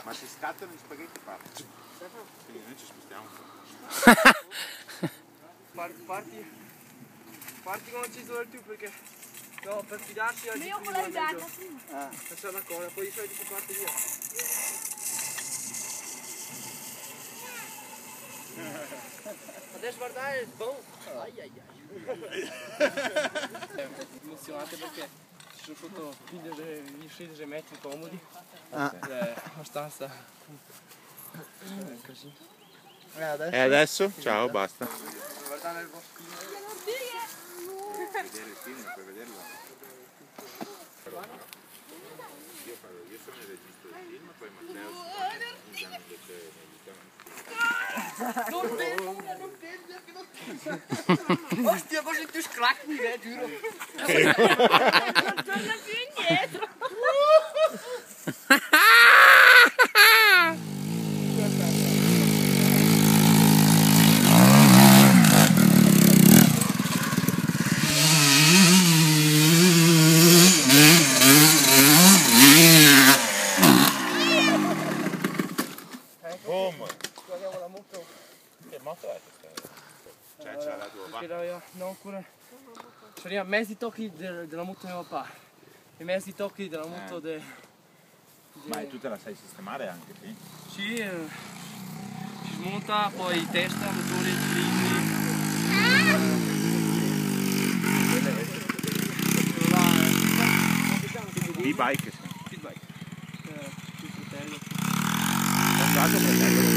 Ma si scattano gli spaghetti parti. Quindi noi ci spostiamo. Parti quando ci sono il tu perché no, per fidarsi oggi Io con la giacca prima. questa è una cosa, poi di solito si parte via. Adesso guardare il boom. Ai ai ai. Emozionante perché ci sono sotto gli 16 metri comodi. È abbastanza così. E adesso? Ciao, basta. Guardare il boschino. Puoi vedere il film, puoi vederlo. Io sono il regista del film, poi Matteo usano invece Non pensi che non Ostia, cosa tu scracchi, giuro. Non torna più indietro. boom! Guardiamo la moto. Che moto è questa? Cioè, c'è la tua, va. No, ancora. Sono mezzi tocchi della moto di mio papà. I mezzi tocchi della moto Ma tu te la sai sistemare anche, sì? Sì, si smonta, poi testa, motore, cilindri. E-bike, sì. Feedback. Il fratello. Ho usato fratello.